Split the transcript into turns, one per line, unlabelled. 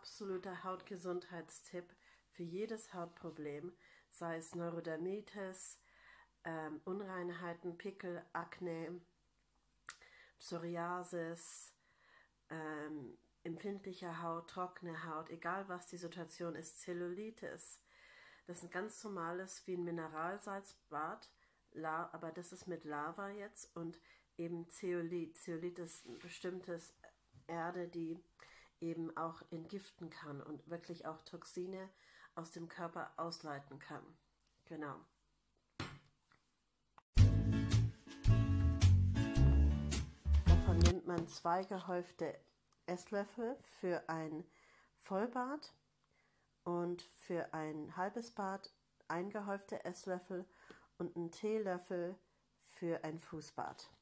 absoluter Hautgesundheitstipp für jedes Hautproblem, sei es Neurodermitis, Unreinheiten, Pickel, Akne, Psoriasis, empfindliche Haut, trockene Haut, egal was die Situation ist, Zellulitis. Das ist ein ganz normales wie ein Mineralsalzbad, aber das ist mit Lava jetzt, und eben Zeolit. Zeolit ist ein bestimmtes Erde, die eben auch entgiften kann und wirklich auch Toxine aus dem Körper ausleiten kann. Genau. Davon nimmt man 2 gehäufte Esslöffel für ein Vollbad und für ein halbes Bad 1 gehäufte Esslöffel und einen Teelöffel für ein Fußbad.